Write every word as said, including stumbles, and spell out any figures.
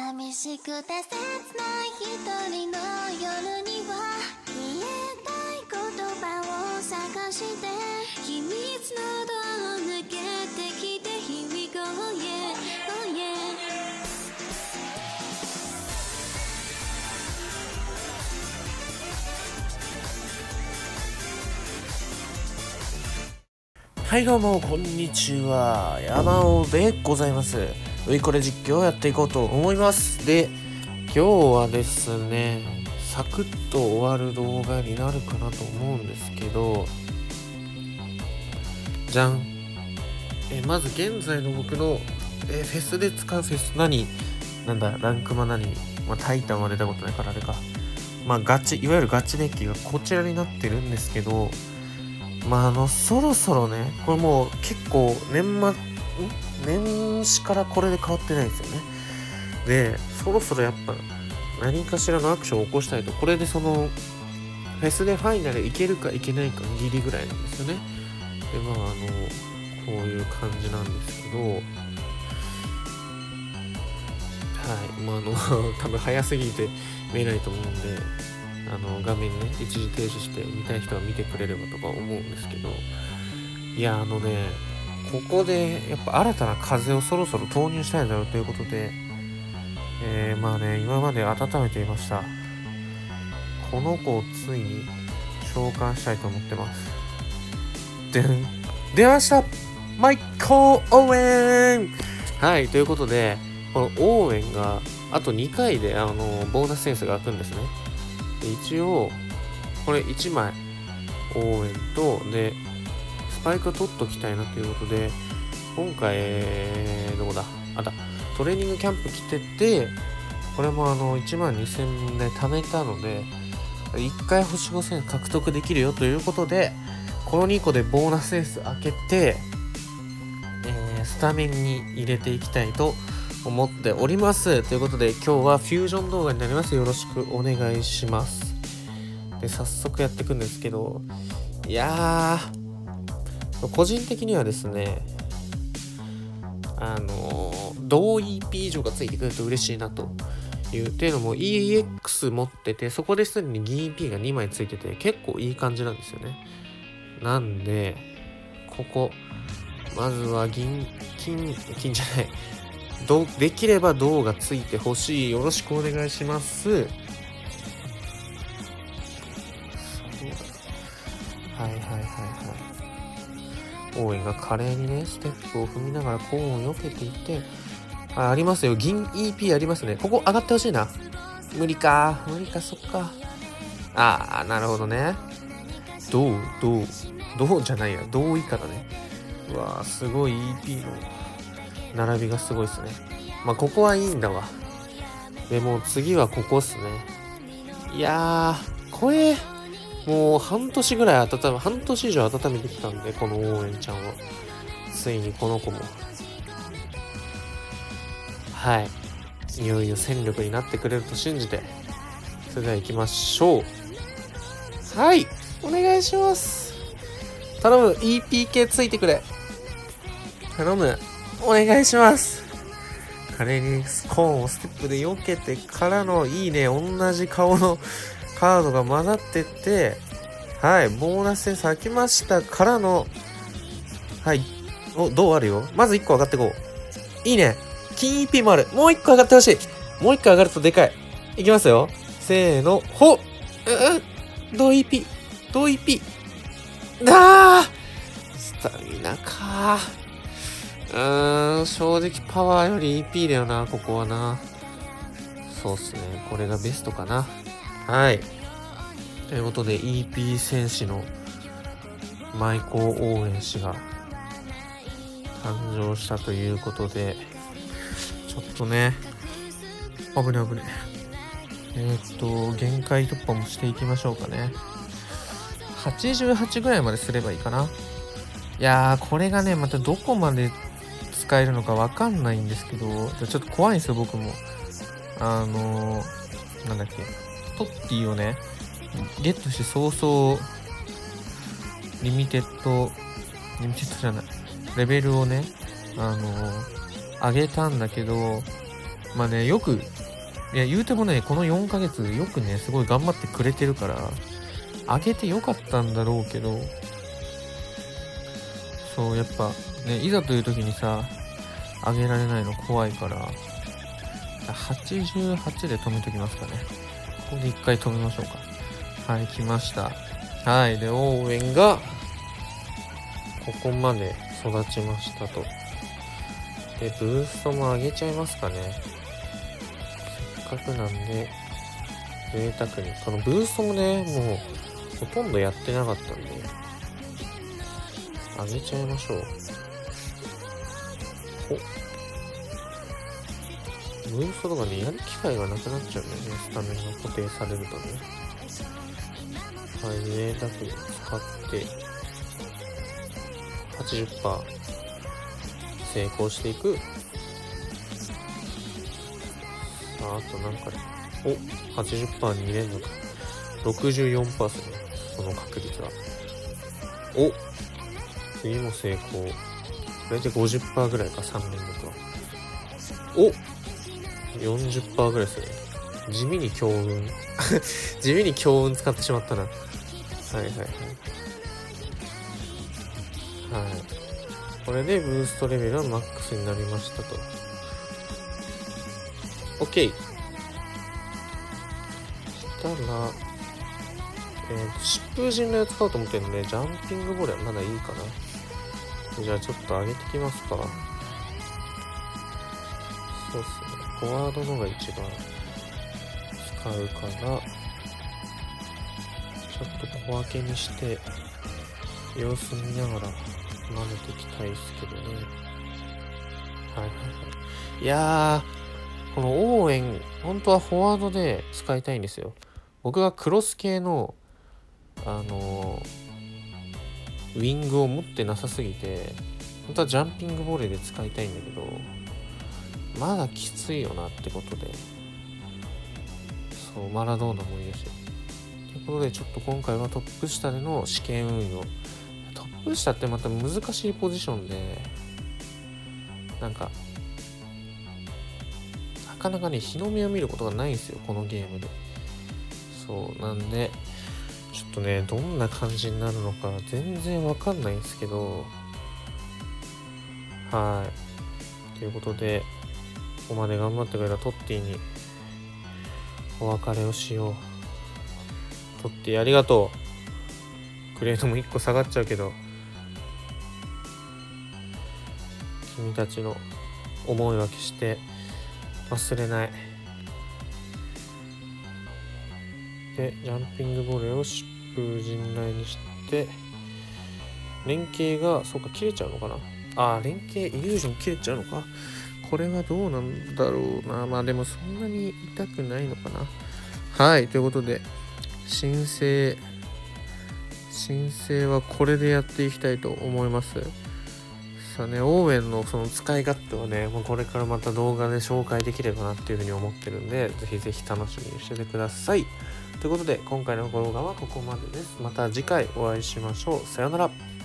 寂しくて切ない一人の夜には言えない言葉を探して秘密のドアを抜けてきて Here we go yeah oh yeah はいどうもこんにちは、山尾でございます。ウイコレ実況をやっていこうと思います。で、今日はですね、サクッと終わる動画になるかなと思うんですけど、じゃん。えまず現在の僕のえフェスで使うフェス何なんだランクマ何まあタイタンは出たことないからあれか。まあガチいわゆるガチデッキがこちらになってるんですけど。まああのそろそろねこれもう結構年末年始からこれで変わってないんですよね。でそろそろやっぱ何かしらのアクションを起こしたいと、これでそのフェスでファイナルいけるかいけないかギリぐらいなんですよね。でまああのこういう感じなんですけど、はいまああの多分早すぎて見えないと思うんで、あの画面ね一時停止して見たい人は見てくれればとか思うんですけど、いやあのねここでやっぱ新たな風をそろそろ投入したいんだろうということで、えー、まあね今まで温めていましたこの子をついに召喚したいと思ってます。でん出ました、マイコーオーウェン。はいということでこのオーウェンがあとにかいであのボーナスセンスが開くんですね。一応これいちまい応援とでスパイク取っときたいなということで、今回、えー、どこだあだトレーニングキャンプ来てて、これもあのいちまんにせんえんで貯めたのでいっかい星ごせん獲得できるよということで、このにこでボーナスセンス開けて、えー、スタメンに入れていきたいと思っております。ということで今日はフュージョン動画になります。よろしくお願いします。で早速やっていくんですけど、いやー個人的にはですねあのー、同 イーピー 以上がついてくると嬉しいなというっていうのも イーエックス 持ってて、そこですでに銀 イーピー がにまいついてて結構いい感じなんですよね。なんでここまずは銀金金じゃないどできれば銅がついてほしい。よろしくお願いします。はいはいはいはい。応援が華麗にねステップを踏みながらコーンを避けていて、あ、ありますよ銀 イーピー ありますね。ここ上がってほしいな。無理か無理かそっか。ああなるほどね。銅銅銅じゃないや銅以下だね。うわーすごい イーピー の並びがすごいですね。まあここはいいんだわ。でも次はここっすね。いやーこれもう半年ぐらい温め半年以上温めてきたんで、この応援ちゃんはついにこの子もはいいよいよ戦力になってくれると信じて、それでは行きましょう。はいお願いします。頼む イーピー 系ついてくれ。頼むお願いします。華麗にコーンをステップで避けてからのいいね同じ顔のカードが混ざってって、はいボーナスセンス開きましたからのはいおどうあるよ。まずいっこ上がってこう。いいね金 イーピー もある。もういっこ上がってほしい。もういっこ上がるとでかい。いきますよせーのほっうん同 イーピー 同 イーピー あースタミナかー。うーん正直パワーより イーピー だよなここはな。そうっすねこれがベストかな。はいということで イーピー 戦士の舞妓応援士が誕生したということで、ちょっとね危ね危ねえー、っと限界突破もしていきましょうかね。はちじゅうはちぐらいまですればいいかな。いやーこれがねまたどこまで使えるのかわかんないんですけど、ちょっと怖いんですよ僕も。あのー、なんだっけトッティをねゲットして早々リミテッドリミテッドじゃないレベルをねあのー、上げたんだけど、 まあね、よく、いや言うてもね、このよんかげつよくね、すごい頑張ってくれてるから、あげてよかったんだろうけど、そう、やっぱね、いざという時にさ、あげられないの怖いから、はちじゅうはちで止めときますかね。ここで一回止めましょうか。はい、来ました。はい、で、オーウェンが、ここまで育ちましたと。で、ブーストも上げちゃいますかね。せっかくなんで、贅沢に。このブーストもね、もう、ほとんどやってなかったんで、上げちゃいましょう。おブーストとかね、やる機会がなくなっちゃうんだよね。スタメンが固定されるとね。はい、贅沢に使って、はちじゅっパーセント 成功していく。さあ、あとなんかね、お はちじゅっパーセント に入れるのか。ろくじゅうよんパーセント その確率は。お次も成功。これで ごじゅっパーセント ぐらいか、さん連続は。お よんじゅっパーセント ぐらいですね。地味に強運。地味に強運使ってしまったな。はいはいはい。はい。これでブーストレベルはマックスになりましたと。OK。したら、えーと、疾風陣雷を使おうと思ってるんで、ジャンピングボールはまだいいかな。じゃあちょっと上げてきますか。そうっすね。フォワードのが一番使うから、ちょっと小分けにして、様子見ながら混ぜていきたいですけどね。はいはいはい。いやー、このオーウェン、本当はフォワードで使いたいんですよ。僕がクロス系の、あのー、ウィングを持ってなさすぎて、本当はジャンピングボレーで使いたいんだけど、まだきついよなってことで、そう、マラドーナもいるし。ということで、ちょっと今回はトップ下での試験運用。トップ下ってまた難しいポジションで、なんか、なかなかね、日の目を見ることがないんですよ、このゲームで。そう、なんで、ちょっとね、どんな感じになるのか全然わかんないんですけど、はい。ということで、ここまで頑張ってくれたトッティにお別れをしよう。トッティありがとう。グレードもいっこ下がっちゃうけど、君たちの思いは決して忘れない。で、ジャンピングボレーを疾風陣雷にして、連携が、そうか、切れちゃうのかな。あー、連携、イリュージョン切れちゃうのか。これはどうなんだろうな。まあでもそんなに痛くないのかな。はい、ということで、申請、申請はこれでやっていきたいと思います。さあね、オーウェンのその使い勝手はね、もうこれからまた動画で紹介できればなっていうふうに思ってるんで、ぜひぜひ楽しみにしててください。ということで、今回の動画はここまでです。また次回お会いしましょう。さようなら。